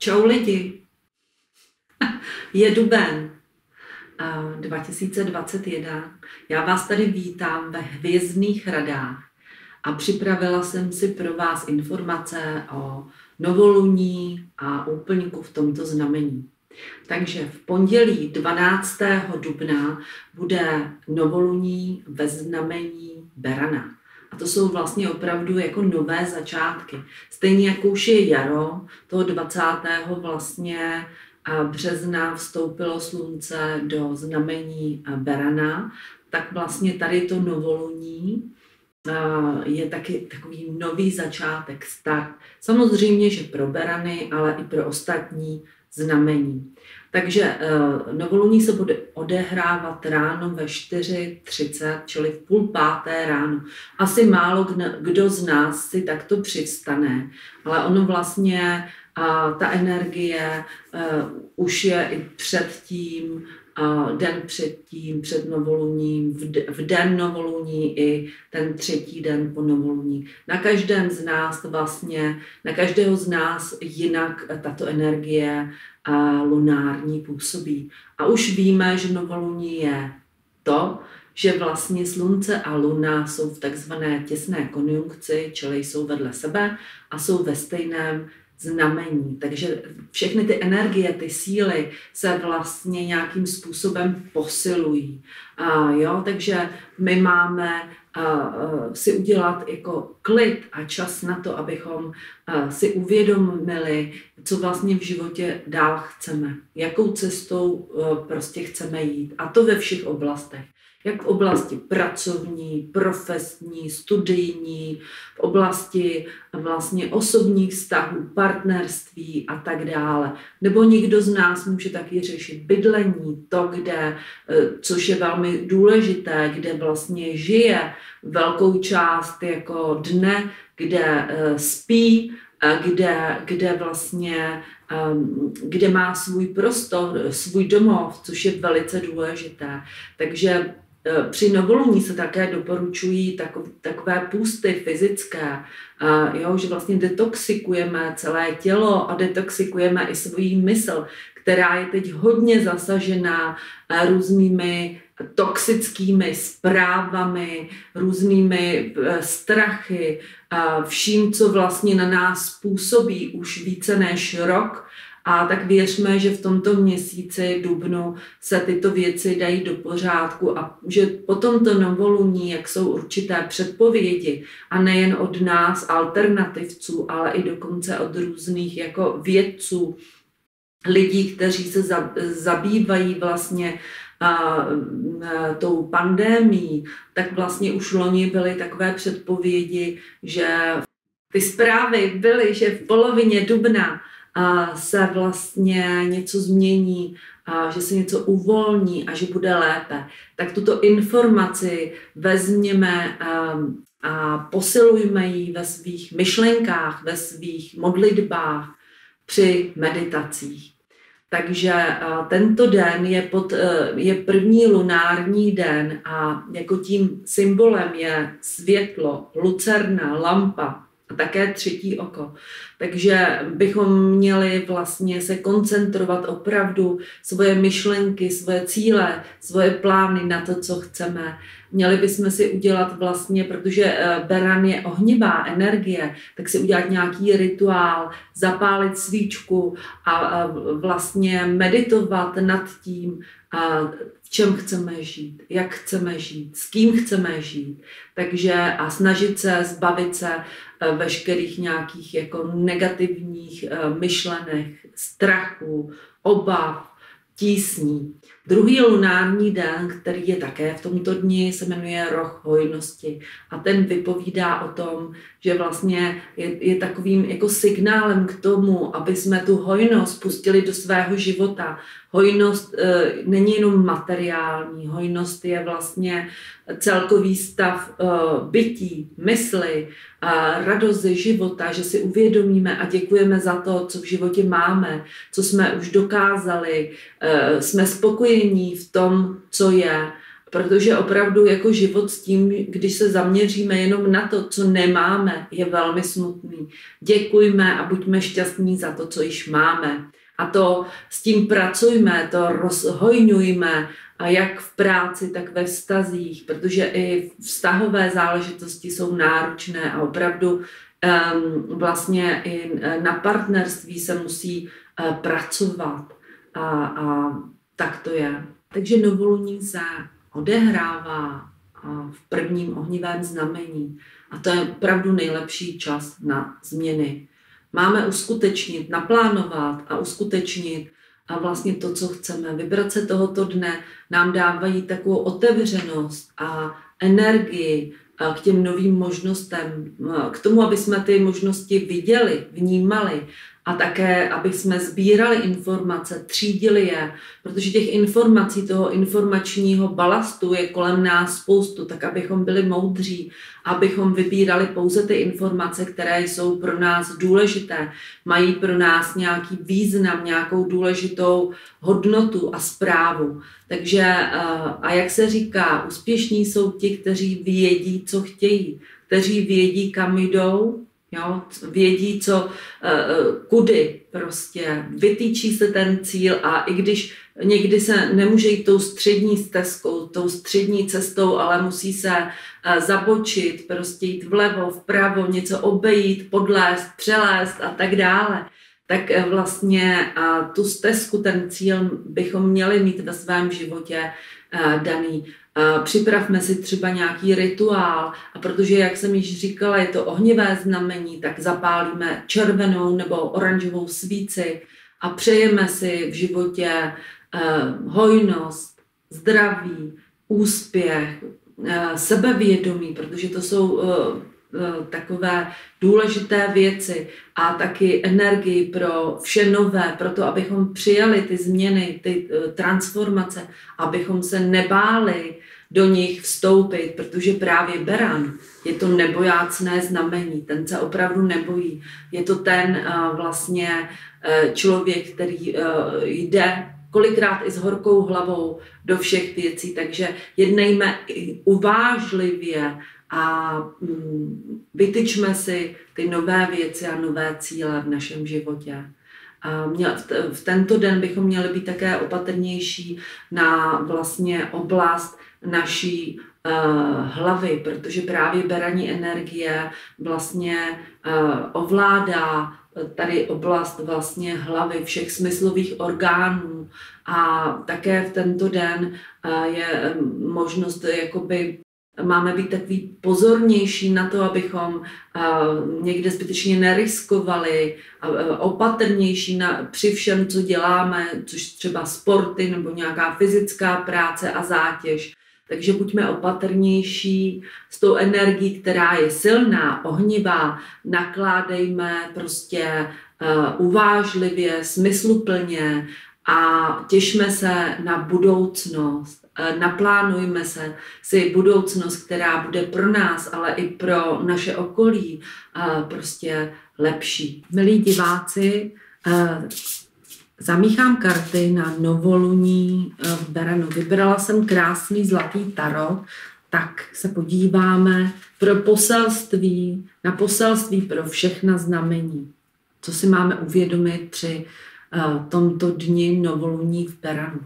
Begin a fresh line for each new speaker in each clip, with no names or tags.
Čau lidi, je duben 2021. Já vás tady vítám ve Hvězdných radách a připravila jsem si pro vás informace o novoluní a úplňku v tomto znamení. Takže v pondělí 12. dubna bude novoluní ve znamení Berana. A to jsou vlastně opravdu jako nové začátky. Stejně jako už je jaro, toho 20. vlastně března vstoupilo slunce do znamení Berana, tak vlastně tady to novoluní je taky takový nový začátek, start. Samozřejmě, že pro Berany, ale i pro ostatní znamení. Takže novoluní se bude odehrávat ráno ve 4:30, čili v 4:30 ráno. Asi málo kdo z nás si takto přivstane, ale ono vlastně ta energie už je i předtím, den předtím, před novoluním, v den novoluní i ten třetí den po novoluní. Na každém z nás vlastně, na každého z nás jinak tato energie lunární působí. A už víme, že novoluní je to, že vlastně slunce a luna jsou v takzvané těsné konjunkci, čili jsou vedle sebe a jsou ve stejném znamení. Takže všechny ty energie, ty síly se vlastně nějakým způsobem posilují. Takže my máme si udělat jako klid a čas na to, abychom si uvědomili, co vlastně v životě dál chceme, jakou cestou prostě chceme jít. A to ve všech oblastech. Jak v oblasti pracovní, profesní, studijní, v oblasti vlastně osobních vztahů, partnerství a tak dále. Nebo někdo z nás může taky řešit bydlení, to, kde, což je velmi důležité, kde vlastně žije velkou část jako dne, kde spí, kde vlastně kde má svůj prostor, svůj domov, což je velice důležité. Takže při novoluní se také doporučují takové půsty fyzické, že vlastně detoxikujeme celé tělo a detoxikujeme i svůj mysl, která je teď hodně zasažená různými toxickými zprávami, různými strachy, vším, co vlastně na nás působí už více než rok. A tak věřme, že v tomto měsíci dubnu se tyto věci dají do pořádku a že po tomto novoluní, jak jsou určité předpovědi a nejen od nás alternativců, ale i dokonce od různých jako vědců, lidí, kteří se zabývají vlastně tou pandémií, tak vlastně už loni byly takové předpovědi, že ty zprávy byly, že v polovině dubna se vlastně něco změní, že se něco uvolní a že bude lépe. Tak tuto informaci vezměme a posilujme ji ve svých myšlenkách, ve svých modlitbách, při meditacích. Takže tento den je první lunární den a jako tím symbolem je světlo, lucerna, lampa a také třetí oko. Takže bychom měli vlastně se koncentrovat opravdu svoje myšlenky, svoje cíle, svoje plány na to, co chceme. Měli bychom si udělat vlastně, protože Beran je ohnivá energie, tak si udělat nějaký rituál, zapálit svíčku a vlastně meditovat nad tím, v čem chceme žít, jak chceme žít, s kým chceme žít. Takže a snažit se zbavit se veškerých nějakých jako negativních myšlenek, strachu, obav, tísní. Druhý lunární den, který je také v tomto dni, se jmenuje Roh hojnosti a ten vypovídá o tom, že vlastně je takovým jako signálem k tomu, aby jsme tu hojnost pustili do svého života. Hojnost není jenom materiální, hojnost je vlastně celkový stav bytí, mysli, radost ze života, že si uvědomíme a děkujeme za to, co v životě máme, co jsme už dokázali, jsme spokojení v tom, co je Protože opravdu jako život s tím, když se zaměříme jenom na to, co nemáme, je velmi smutný. Děkujme a buďme šťastní za to, co již máme. A to s tím pracujme, to rozhojňujme, a jak v práci, tak ve vztazích, protože i vztahové záležitosti jsou náročné a opravdu vlastně i na partnerství se musí pracovat. A tak to je. Takže novoluní se odehrává v prvním ohnivém znamení a to je opravdu nejlepší čas na změny. Máme uskutečnit, naplánovat a uskutečnit a vlastně to, co chceme. Vibrace tohoto dne nám dávají takovou otevřenost a energii k těm novým možnostem, k tomu, aby jsme ty možnosti viděli, vnímali a také, aby jsme sbírali informace, třídili je, protože těch informací, toho informačního balastu je kolem nás spoustu, tak abychom byli moudří, abychom vybírali pouze ty informace, které jsou pro nás důležité, mají pro nás nějaký význam, nějakou důležitou hodnotu a správu. Takže, a jak se říká, úspěšní jsou ti, kteří vědí, co chtějí, kteří vědí, kam jdou, jo, vědí, co, kudy prostě, vytýčí se ten cíl a i když někdy se nemůže jít tou střední stezkou, tou střední cestou, ale musí se zabočit, prostě jít vlevo, vpravo, něco obejít, podlézt, přelézt a tak dále, tak vlastně tu stezku, ten cíl bychom měli mít ve svém životě daný. Připravme si třeba nějaký rituál a protože, jak jsem již říkala, je to ohnivé znamení, tak zapálíme červenou nebo oranžovou svíci a přejeme si v životě hojnost, zdraví, úspěch, sebevědomí, protože to jsou takové důležité věci a taky energii pro vše nové, pro to, abychom přijali ty změny, ty transformace, abychom se nebáli do nich vstoupit, protože právě beran je to nebojácné znamení, ten se opravdu nebojí. Je to ten vlastně člověk, který jde kolikrát i s horkou hlavou do všech věcí, takže jednejme uvážlivě a vytyčme si ty nové věci a nové cíle v našem životě. A v tento den bychom měli být také opatrnější na vlastně oblast naší hlavy, protože právě beraní energie vlastně ovládá tady oblast vlastně hlavy, všech smyslových orgánů a také v tento den je možnost jakoby máme být takový pozornější na to, abychom někde zbytečně neriskovali, opatrnější při všem, co děláme, což třeba sporty nebo nějaká fyzická práce a zátěž. Takže buďme opatrnější s tou energií, která je silná, ohnivá, nakládejme prostě uvážlivě, smysluplně a těšme se na budoucnost. Naplánujme si budoucnost, která bude pro nás, ale i pro naše okolí prostě lepší. Milí diváci, zamíchám karty na novoluní v Beranu. Vybrala jsem krásný zlatý tarot, tak se podíváme na poselství pro všechna znamení. Co si máme uvědomit při tomto dni novoluní v Beranu.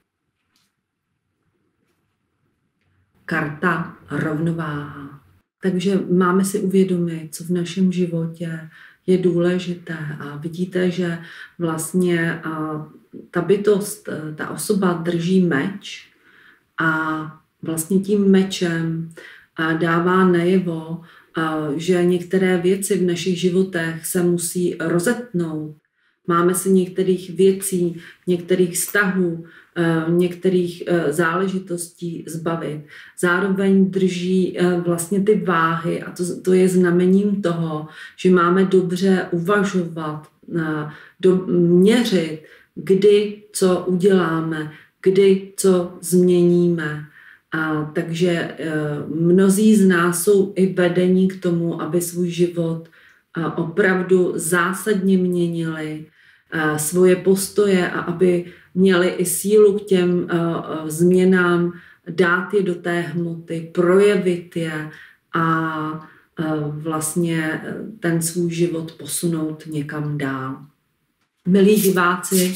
Karta rovnováha. Takže máme si uvědomit, co v našem životě je důležité a vidíte, že vlastně ta bytost, ta osoba drží meč a vlastně tím mečem dává najevo, že některé věci v našich životech se musí rozetnout. Máme se některých věcí, některých vztahů, některých záležitostí zbavit. Zároveň drží vlastně ty váhy a to je znamením toho, že máme dobře uvažovat, měřit, kdy co uděláme, kdy co změníme. Takže mnozí z nás jsou i vedení k tomu, aby svůj život opravdu zásadně měnili, svoje postoje a aby měli i sílu k těm změnám dát je do té hmoty, projevit je a vlastně ten svůj život posunout někam dál. Milí diváci,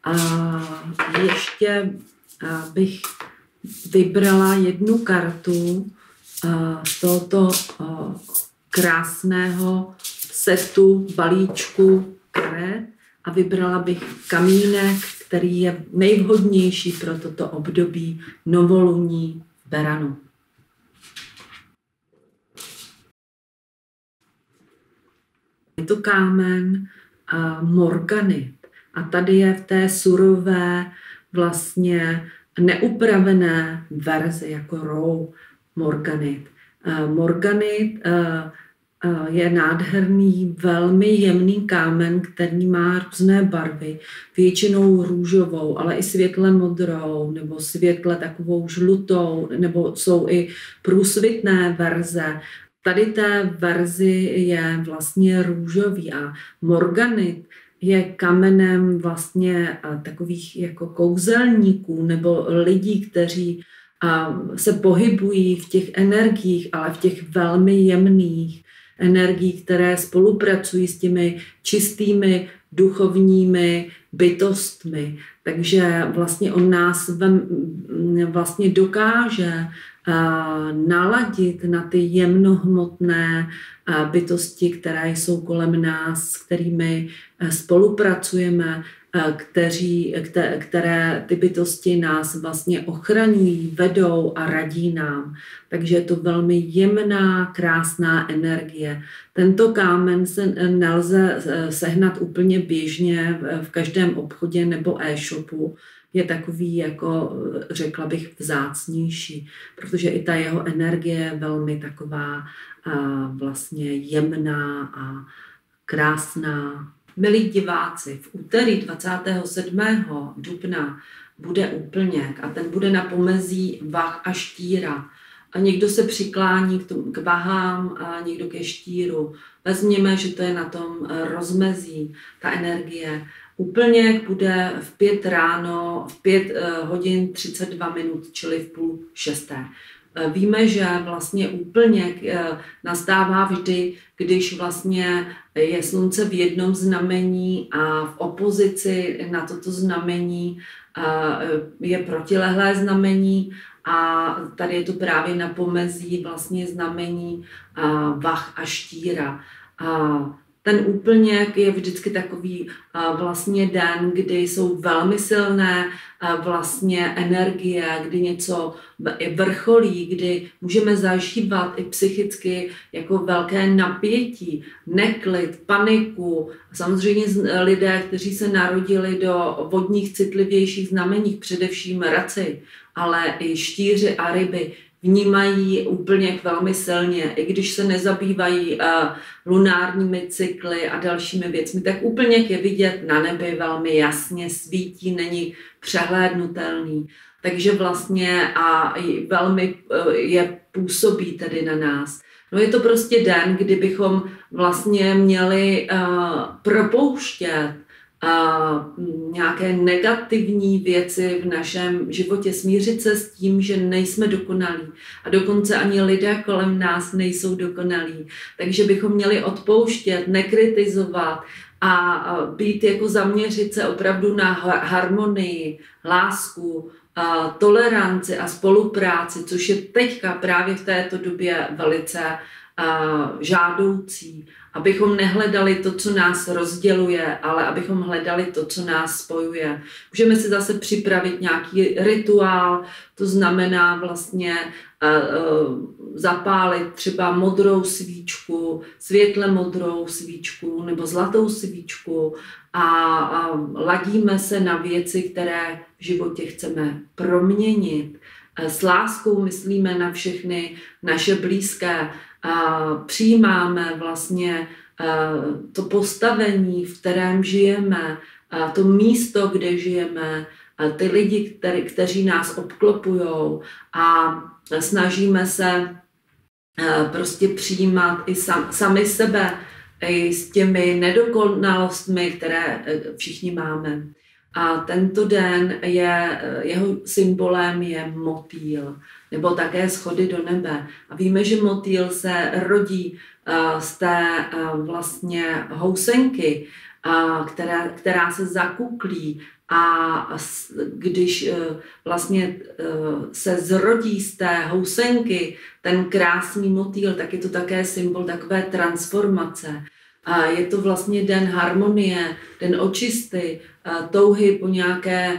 ještě bych vybrala jednu kartu z tohoto krásného setu, balíčku karet a vybrala bych kamínek, který je nejvhodnější pro toto období novoluní v Beranu. Je to kámen morganit a tady je v té surové, vlastně neupravené verzi jako raw morganit. Morganit je nádherný, velmi jemný kámen, který má různé barvy, většinou růžovou, ale i světle modrou, nebo světle takovou žlutou, nebo jsou i průsvitné verze. Tady té verzi je vlastně růžový a morganit je kamenem vlastně takových jako kouzelníků nebo lidí, kteří se pohybují v těch energiích, ale v těch velmi jemných energiích, které spolupracují s těmi čistými duchovními bytostmi. Takže vlastně on nás vlastně dokáže naladit na ty jemnohmotné bytosti, které jsou kolem nás, s kterými spolupracujeme, které ty bytosti nás vlastně ochraňují, vedou a radí nám. Takže je to velmi jemná, krásná energie. Tento kámen se nelze sehnat úplně běžně v každém obchodě nebo e-shopu. Je takový, jako řekla bych, vzácnější, protože i ta jeho energie je velmi taková vlastně jemná a krásná. Milí diváci, v úterý 27. dubna bude úplněk a ten bude na pomezí vah a štíra. A někdo se přiklání k vahám a někdo ke štíru. Vezměme, že to je na tom rozmezí, ta energie. Úplněk bude v 5 ráno, v 5 hodin 32 minut, čili v 5:30. Víme, že vlastně úplněk nastává vždy, když vlastně je slunce v jednom znamení a v opozici na toto znamení je protilehlé znamení a tady je to právě na pomezí vlastně znamení vah a štíra. Ten úplněk je vždycky takový vlastně den, kdy jsou velmi silné vlastně energie, kdy něco vrcholí, kdy můžeme zažívat i psychicky jako velké napětí, neklid, paniku. Samozřejmě lidé, kteří se narodili do vodních citlivějších znamení, především raci, ale i štíři a ryby, vnímají úplněk velmi silně, i když se nezabývají lunárními cykly a dalšími věcmi, tak úplněk je vidět na nebi velmi jasně, svítí, není přehlédnutelný. Takže vlastně velmi je působí tedy na nás. No je to prostě den, kdy bychom vlastně měli propouštět nějaké negativní věci v našem životě, smířit se s tím, že nejsme dokonalí a dokonce ani lidé kolem nás nejsou dokonalí. Takže bychom měli odpouštět, nekritizovat a být jako zaměřit se opravdu na harmonii, lásku, toleranci a spolupráci, což je teďka právě v této době velice žádoucí, abychom nehledali to, co nás rozděluje, ale abychom hledali to, co nás spojuje. Můžeme si zase připravit nějaký rituál, to znamená vlastně zapálit třeba modrou svíčku, světle modrou svíčku nebo zlatou svíčku a ladíme se na věci, které v životě chceme proměnit. S láskou myslíme na všechny naše blízké, přijímáme vlastně to postavení, v kterém žijeme, to místo, kde žijeme, ty lidi, kteří nás obklopujou a snažíme se prostě přijímat i sami sebe, i s těmi nedokonalostmi, které všichni máme. A tento den jeho symbolem je motýl, nebo také schody do nebe. A víme, že motýl se rodí z té vlastně housenky, která se zakuklí, a když vlastně se zrodí z té housenky ten krásný motýl, tak je to také symbol takové transformace. A je to vlastně den harmonie, den očisty, touhy po nějaké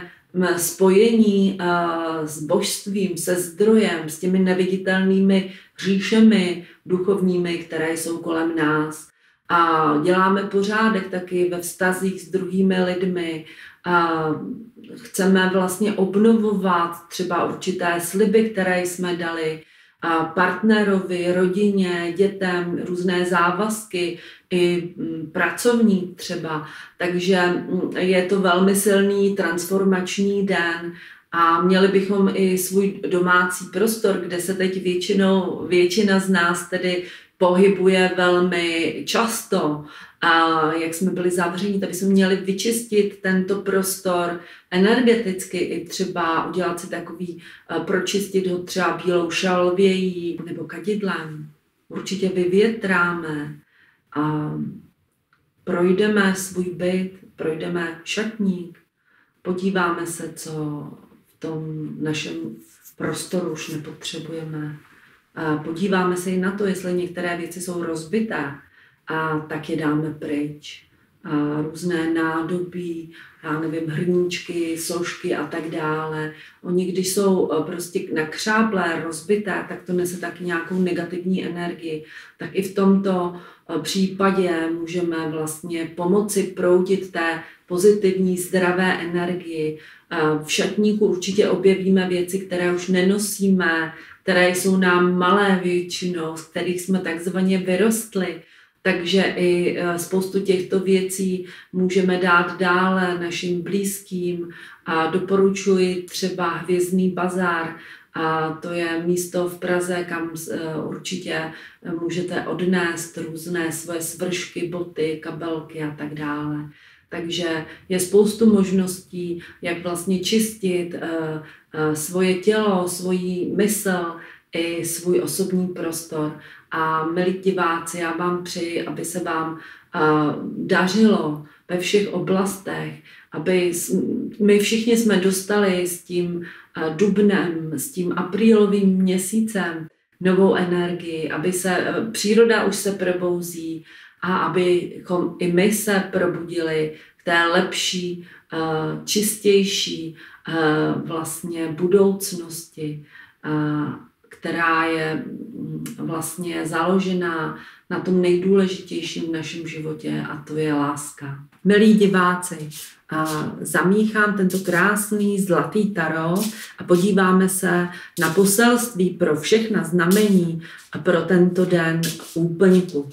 spojení s božstvím, se zdrojem, s těmi neviditelnými říšemi duchovními, které jsou kolem nás. A děláme pořádek taky ve vztazích s druhými lidmi. A chceme vlastně obnovovat třeba určité sliby, které jsme dali partnerovi, rodině, dětem, různé závazky, i pracovní třeba. Takže je to velmi silný transformační den a měli bychom i svůj domácí prostor, kde se teď většina z nás tedy pohybuje velmi často. A jak jsme byli zavření, tak bychom měli vyčistit tento prostor energeticky, i třeba udělat si takový, pročistit ho třeba bílou šalvějí nebo kadidlem. Určitě vyvětráme a projdeme svůj byt, projdeme šatník, podíváme se, co v tom našem prostoru už nepotřebujeme. A podíváme se i na to, jestli některé věci jsou rozbité, a tak je dáme pryč. A různé nádobí, já nevím, hrníčky, sošky a tak dále. Oni, když jsou prostě nakřáplé, rozbité, tak to nese taky nějakou negativní energii. Tak i v tomto případě můžeme vlastně pomoci proudit té pozitivní, zdravé energii. V šatníku určitě objevíme věci, které už nenosíme, které jsou nám malé většinou, z kterých jsme takzvaně vyrostli. Takže i spoustu těchto věcí můžeme dát dále našim blízkým. A doporučuji třeba Hvězdný bazar. A to je místo v Praze, kam určitě můžete odnést různé svoje svršky, boty, kabelky a tak dále. Takže je spoustu možností, jak vlastně čistit svoje tělo, svoji mysl i svůj osobní prostor. A milí diváci, já vám přeji, aby se vám dařilo ve všech oblastech, aby my všichni jsme dostali s tím dubnem, s tím aprílovým měsícem novou energii, aby příroda už se probouzí a abychom i my se probudili k té lepší, čistější vlastně budoucnosti, která je vlastně založená na tom nejdůležitějším v našem životě, a to je láska. Milí diváci, zamíchám tento krásný zlatý tarot a podíváme se na poselství pro všechna znamení a pro tento den úplňku.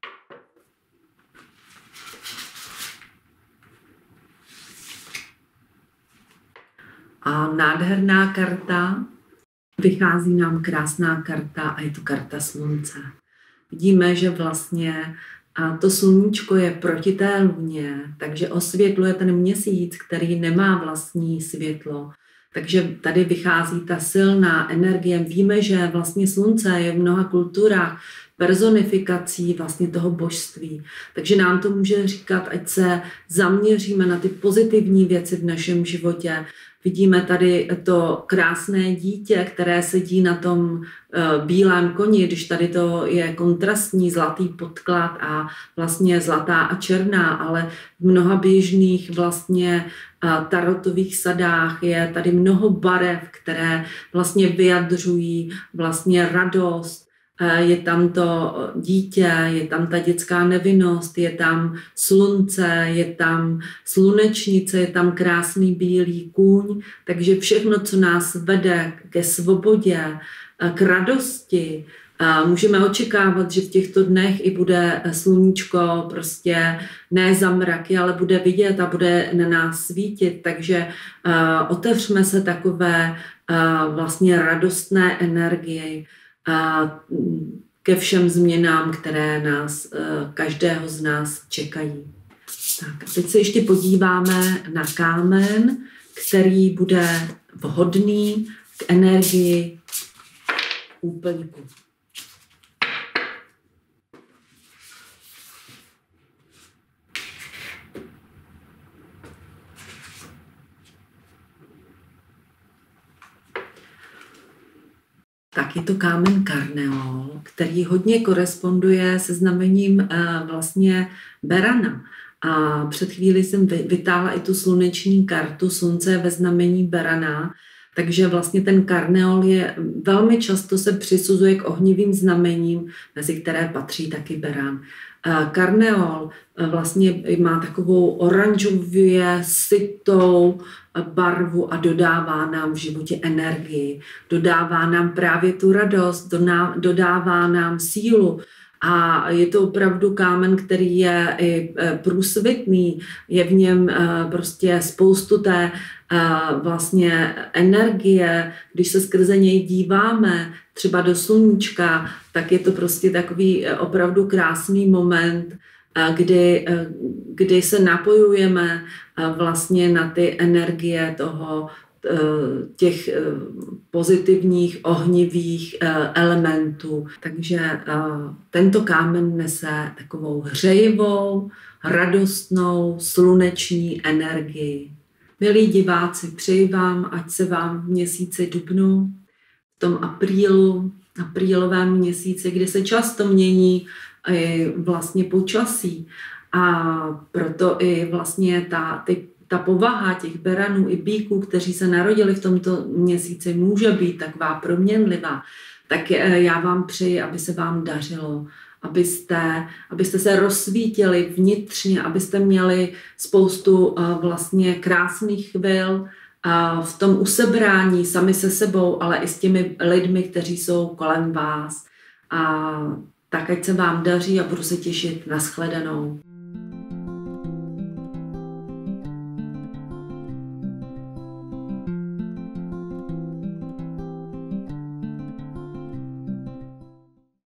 A nádherná karta, vychází nám krásná karta a je to karta slunce. Vidíme, že vlastně to sluníčko je proti té luně, takže osvětluje ten měsíc, který nemá vlastní světlo. Takže tady vychází ta silná energie. Víme, že vlastně slunce je v mnoha kulturách personifikací vlastně toho božství. Takže nám to může říkat, ať se zaměříme na ty pozitivní věci v našem životě. Vidíme tady to krásné dítě, které sedí na tom bílém koni, když tady to je kontrastní zlatý podklad a vlastně zlatá a černá, ale v mnoha běžných vlastně tarotových sadách je tady mnoho barev, které vlastně vyjadřují vlastně radost. Je tam to dítě, je tam ta dětská nevinnost, je tam slunce, je tam slunečnice, je tam krásný bílý kůň. Takže všechno, co nás vede ke svobodě, k radosti, můžeme očekávat, že v těchto dnech i bude sluníčko prostě ne za mraky, ale bude vidět a bude na nás svítit. Takže otevřme se takové vlastně radostné energii ke všem změnám, které nás, každého z nás čekají. Tak a teď se ještě podíváme na kámen, který bude vhodný k energii úplňku. Tak je to kámen karneol, který hodně koresponduje se znamením vlastně berana. A před chvíli jsem vytáhla i tu sluneční kartu, slunce je ve znamení berana, takže vlastně ten karneol je velmi často se přisuzuje k ohnivým znamením, mezi které patří taky beran. Karneol vlastně má takovou oranžově sytou barvu a dodává nám v životě energii, dodává nám právě tu radost, dodává nám sílu. A je to opravdu kámen, který je i průsvitný, je v něm prostě spoustu té vlastně energie. Když se skrze něj díváme třeba do sluníčka, tak je to prostě takový opravdu krásný moment, kdy se napojujeme vlastně na ty energie těch pozitivních, ohnivých elementů. Takže tento kámen nese takovou hřejivou, radostnou, sluneční energii. Milí diváci, přeji vám, ať se vám v měsíci dubnu, v tom aprílovém měsíci, kdy se často mění vlastně počasí a proto i vlastně ta povaha těch beranů i býků, kteří se narodili v tomto měsíci, může být taková proměnlivá, tak já vám přeji, aby se vám dařilo, abyste se rozsvítili vnitřně, abyste měli spoustu vlastně krásných chvil v tom usebrání sami se sebou, ale i s těmi lidmi, kteří jsou kolem vás. A tak ať se vám daří a budu se těšit na shledanou.